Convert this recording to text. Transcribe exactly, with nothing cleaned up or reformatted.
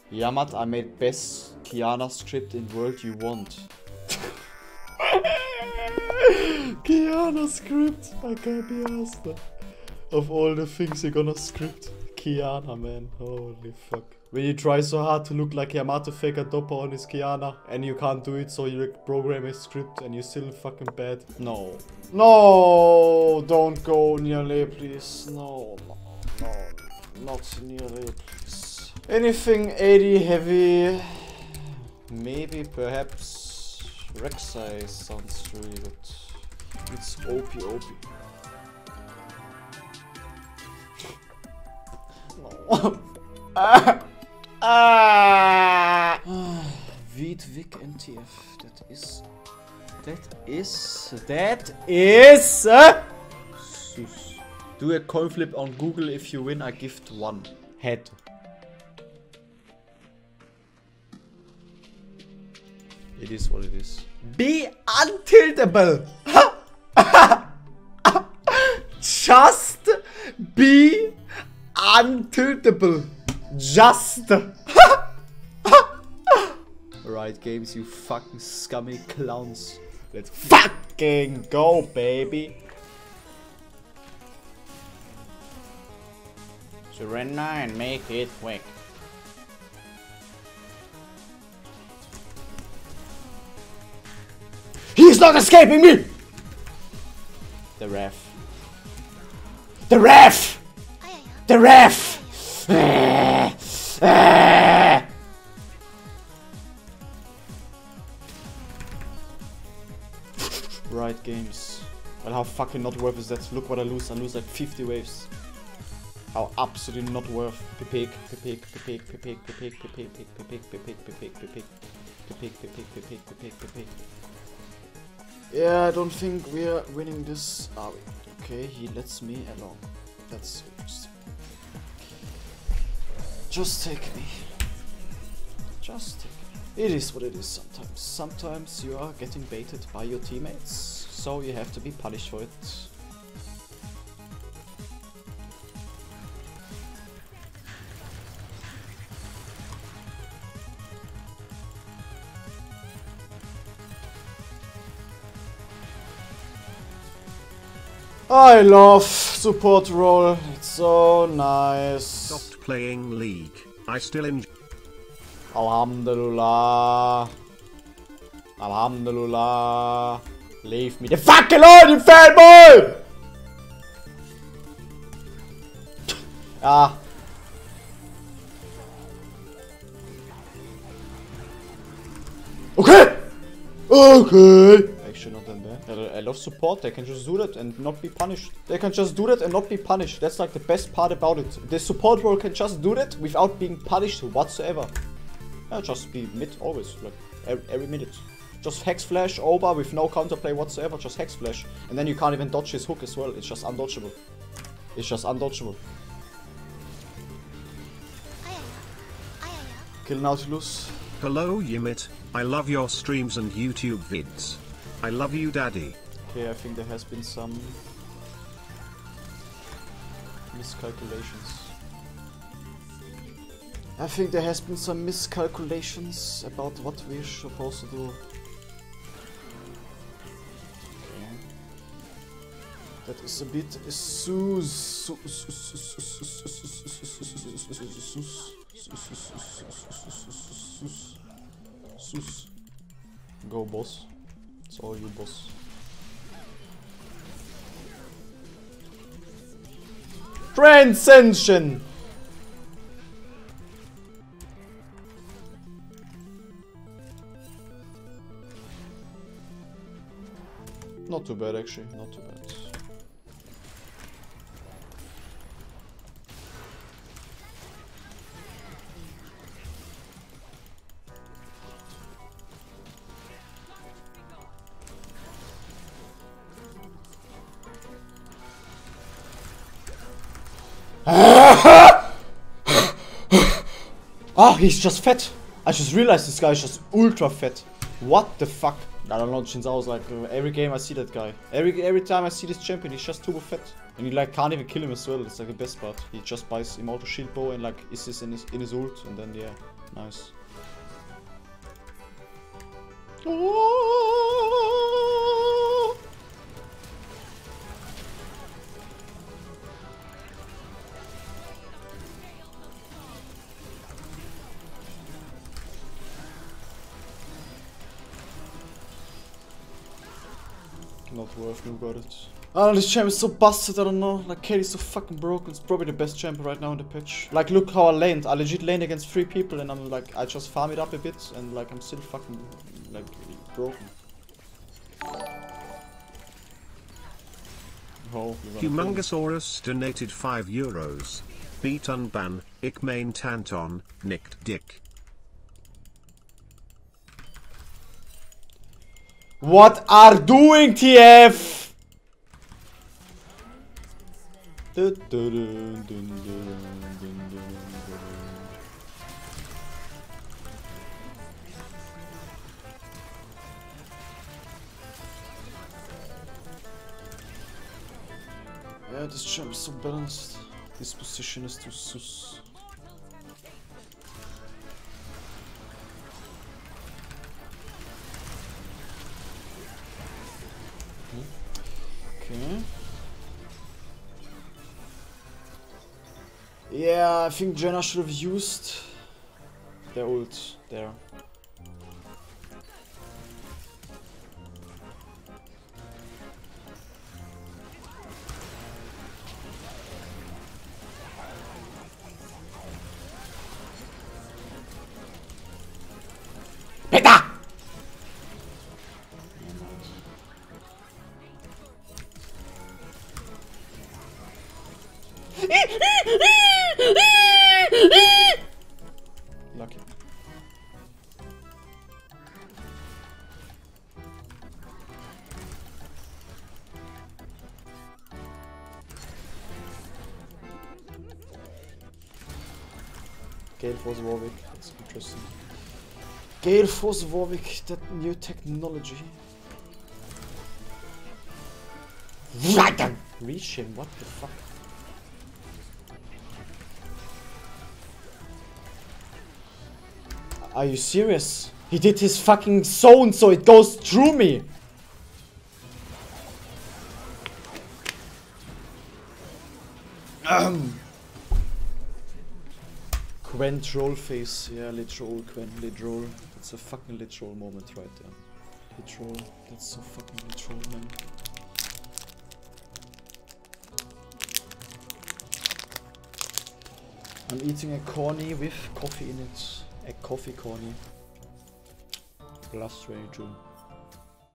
Yamat, I made best Kiana script in world you want. Kiana script, I can't be asked. Of all the things you're gonna script, Kiana, man, holy fuck. When you try so hard to look like Yamato Faker Dopper on his Kiana, and you can't do it, so you program a script and you're still fucking bad. No. No, don't go nearly, please. No, no, no, not nearly, please. Anything eighty heavy, maybe, perhaps, Rek'Sai sounds really good. It's O P O P. No. Ah. Ah. Veed, Vic, N T F. That is. That is. That is. Uh, Do a coin flip on Google. If you win, I gift one head. It is what it is. Be untiltable. Just be untiltable. Just. Right, games, you fucking scummy clowns. Let's fucking go, baby. Surrender and make it quick. He's not escaping me! The ref. The ref! The ref! Right, games. Well, how fucking not worth is that? Look what I lose. I lose like fifty waves. How absolutely not worth. Pipik, pipik, pipik, pipik, pipik, pipik, pipik, pipik, pipik, pipik, pipik, pipik, pipik, pipik, pipik. Yeah, I don't think we're winning this. Are we? Okay, he lets me along. That's interesting. Just take me. Just take me. It is what it is sometimes. Sometimes you are getting baited by your teammates, so you have to be punished for it. I love support role, it's so nice. Stopped playing League. I still enjoy. Alhamdulillah. Alhamdulillah. Leave me the fuck alone, you fanboy! Ah. Okay! Okay! Actually not that bad. I love support, they can just do that and not be punished. They can just do that and not be punished. That's like the best part about it. The support role can just do that without being punished whatsoever. Yeah, just be mid always, like every, every minute. Just Hex Flash, Oba with no counterplay whatsoever, just Hex Flash. And then you can't even dodge his hook as well, it's just undodgeable. It's just undodgeable. Kill Nautilus. Hello Yimit, I love your streams and YouTube vids. I love you daddy. Okay, I think there has been some miscalculations. I think there has been some miscalculations about what we're supposed to do. Okay. That is a bit sus. Go boss. It's all you boss. Transcension! Not too bad actually, not too bad. Oh, he's just fat. I just realized this guy is just ultra fat. What the fuck? I don't know, since I was like, uh, every game I see that guy. Every every time I see this champion, he's just turbo fat. And you like can't even kill him as well, it's like the best part. He just buys Immortal Shield Bow and like is this in his, in his ult, and then yeah. Nice. Oh! Not worth, you got it. Oh, this champ is so busted, I don't know. Like, Katie's so fucking broken. It's probably the best champ right now in the pitch. Like, look how I laned. I legit laned against three people and I'm like, I just farm it up a bit and like, I'm still fucking, like, broken. Oh, Humongosaurus donated five euros. Beat unban, ik main tanton, nicked dick. What are doing, T F? Dun, dun, dun, dun, dun, dun, dun. Yeah, this champ is so balanced. This position is too sus. Okay. Yeah, I think Jenna should have used their ult there. Peter! Lucky. Gale Force Warwick, that's interesting. Gale Force Warwick, that new technology. Reach him, what the fuck? Are you serious? He did his fucking zone so it goes through me! Um. Quen troll face, yeah, lit troll, Quen, lit troll. That's a fucking lit troll moment right there. Lit troll, that's so fucking lit troll, man. I'm eating a corny with coffee in it. A coffee corny. Plus twenty-two.